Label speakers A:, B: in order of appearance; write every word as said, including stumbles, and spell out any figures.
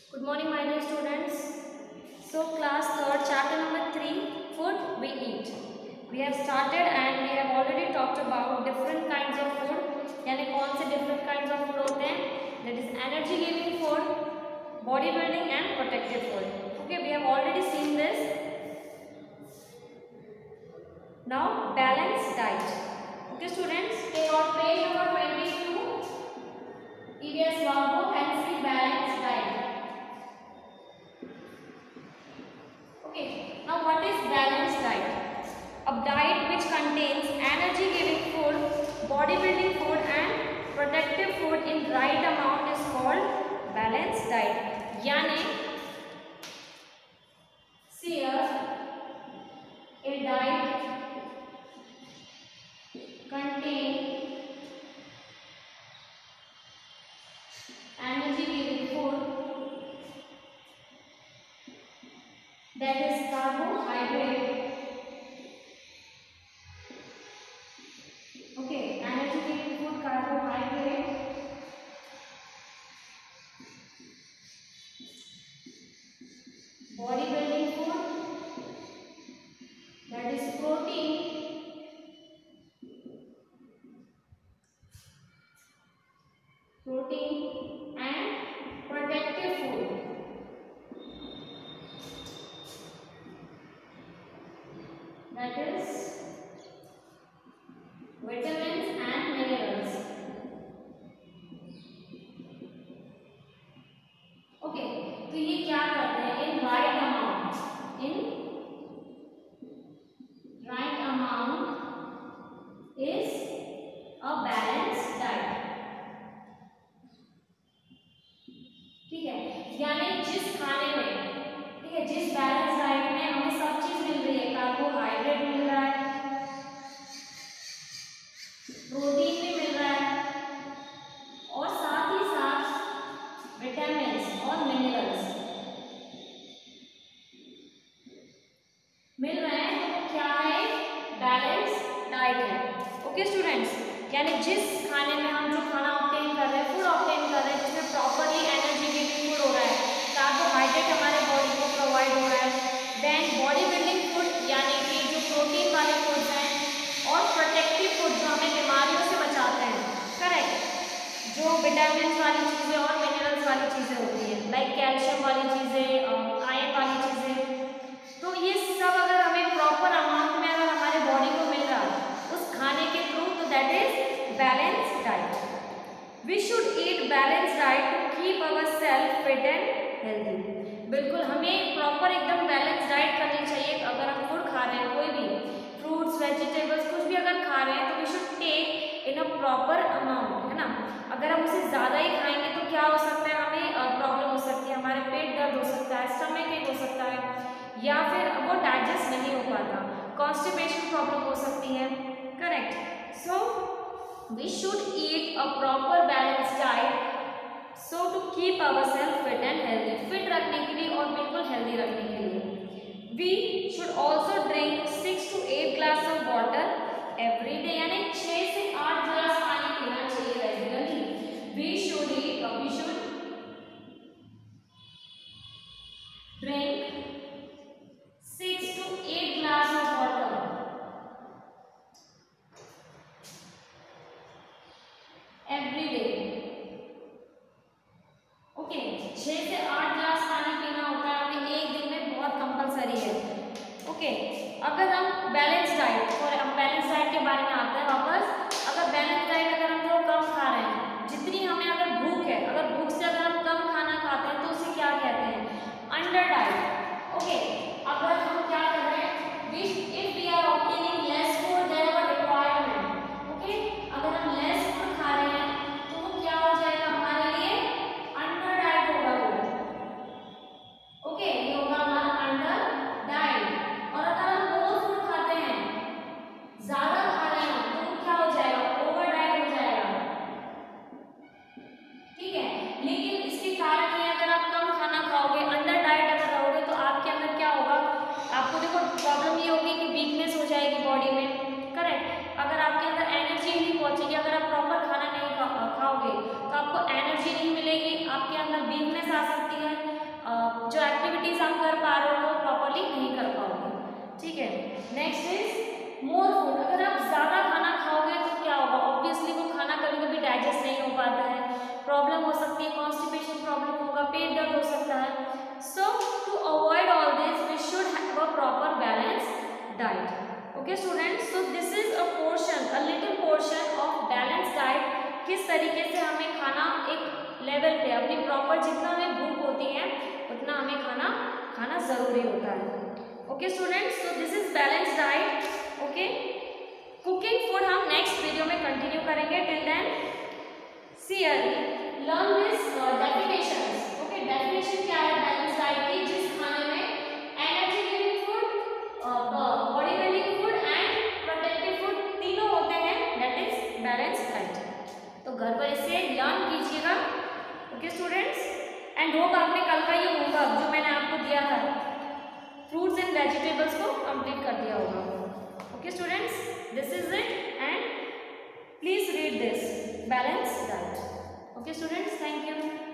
A: Good morning, my dear students. So, class third, chapter number three, food we eat. We have started and we have already talked about different kinds of food. यानी कौन से different kinds of food होते हैं? That is energy giving food, bodybuilding and protective food. Okay, we have already seen this. Now, balanced diet. Okay, students, take out page number twenty-two. E V S workbook and see balanced diet. Okay, now what is balanced diet? A diet which contains energy giving food, bodybuilding food and protective food in right amount is called balanced diet. यानी see a diet contain energy giving food, that is carbohydrate. Okay, energy giving food, carbohydrate, bodybuilding food, that is protein, protein and protective food, that is vitamins and minerals. Okay, तो ये क्या करते हैं? In right amount, in right amount is a balanced diet. ठीक है, यानी जिस खाने में, ठीक है, जिस बैलेंस डाइट में हमें सब चीज मिल रही है, कार्बोहाइड्रेट मिल रहा है, प्रोटीन भी मिल रहा है और साथ ही साथ विटामिन्स और मिनरल्स मिल रहे हैं, तो क्या है? बैलेंस डाइट है. ओके स्टूडेंट्स, यानी जिस खाने में हम जो खाना ऑब्टेन कर रहे हैं, फूड ऑब्टेन कर रहे हैं, जिसमें प्रॉपरली एनर्जी गिविंग फूड हो रहा है, कार्बोहाइड्रेट हमारे बॉडी को प्रोवाइड हो रहा है, देन बॉडी बिल्डिंग फूड यानी कि जो प्रोटीन वाले फूड्स हैं और प्रोटेक्टिव फूड जो हमें बीमारियों से बचाते हैं, करेक्ट, जो विटामिन वाली चीज़ें और मिनरल्स वाली चीज़ें होती हैं, लाइक कैल्शियम वाली चीज़ें, आयरन वाली चीज़ें, तो ये सब अगर हमें प्रॉपर अमाउंट में अगर हमारे बॉडी को मिल रहा है उस खाने के थ्रू, तो that is balance diet. We should eat balance diet to keep our self fit and healthy. बिल्कुल हमें प्रॉपर एकदम बैलेंस डाइट करनी चाहिए. अगर हम फूड खा रहे हैं, कोई भी फ्रूट्स, वेजिटेबल्स, कुछ भी अगर खा रहे हैं, तो we should take in a proper amount, है ना. अगर हम उसे ज़्यादा ही खाएंगे तो क्या हो सकता है? हमें प्रॉब्लम हो सकती है, हमारे पेट दर्द हो सकता है, स्टमक एक हो सकता है, या फिर वो डाइजेस्ट नहीं हो पाता, कॉन्स्टिपेशन प्रॉब्लम हो सकती है, correct. So we should eat a proper balance diet so to keep our self fit and healthy. Fit रखने के लिए और बिल्कुल हेल्दी रखने के लिए. We should also drink six to eight glass of water every day, यानी छः से आठ ग्लास पानी पीना चाहिए regularly. We should eat we should drink six to eight glass of water every day. Okay, छः से आठ ग्लास पानी पीना होता है हमें एक दिन में, बहुत कंपलसरी है. ओके, अगर हम बैलेंस डाइट, और हम बैलेंस डाइट के बारे में आते हैं वापस. अगर बैलेंस डाइट अगर हम थोड़ा कम खा रहे हैं, जितनी हमें अगर भूख है, अगर भूख से अगर हम कम खाना खाते हैं, तो उसे क्या कहते हैं? Under diet. ओके, अगर हम क्या कर रहे हैं? If we are obtaining less food than our requirement. Okay, अगर हम लेस फूड खा रहे हैं तो वो क्या हो जाएगा हमारे लिए? अंडर डाइट होगा वो. ओके, ये होगा हमारा अंडर डाइट. और अगर हम मोर फूड खाते हैं, ज्यादा खा रहे हैं, तो वो क्या हो जाएगा? ओवर डाइट हो जाएगा. ठीक है, लेकिन इसके कारण ये, अगर आप कम खाना खाओगे, अंडर डाइट अगर रहोगे, तो आपके अंदर क्या होगा? आपको देखो प्रॉब्लम ये होगी कि वीकनेस हो जाएगी बॉडी में, करेक्ट. अगर आपके अंदर एनर्जी नहीं पहुंचेगी, अगर आप प्रॉपर खाना नहीं खा, खाओगे, तो आपको एनर्जी नहीं मिलेगी, आपके अंदर वीकनेस आ सकती है, जो एक्टिविटीज हम कर पा रहे हो वो प्रॉपरली नहीं कर पाओगे, ठीक है। Next is more food. अगर आप ज़्यादा खाना खाओगे तो क्या होगा, ऑब्वियसली वो खाना कभी कभी डाइजेस्ट नहीं हो पाता है, प्रॉब्लम हो सकती है, कॉन्स्टिपेशन प्रॉब्लम होगा, पेट दर्द हो सकता है। So to avoid all this we should have a proper balance diet. Okay students, so this is a portion, a little portion of balance diet. किस तरीके से हमें खाना एक लेवल पे अपनी प्रॉपर, जितना हमें भूख होती है उतना हमें खाना खाना जरूरी होता है। Okay students, so this is balance diet. Okay, cooking food हम नेक्स्ट वीडियो में कंटिन्यू करेंगे। Till then see learn this definitions. Okay, definition क्या है बैलेंस डाइट की, जिस खाने में energy giving food, body building food and protective food तीनों होते हैं, दैट इज बैलेंस डाइट। तो घर पर इसे लर्न कीजिएगा। ओके स्टूडेंट्स, एंड होप आपने कल का ये होमवर्क जो मैंने आपको दिया था फ्रूट्स एंड वेजिटेबल्स को कंप्लीट कर दिया होगा। Okay students, this is it and please read this balance diet. Okay students, thank you.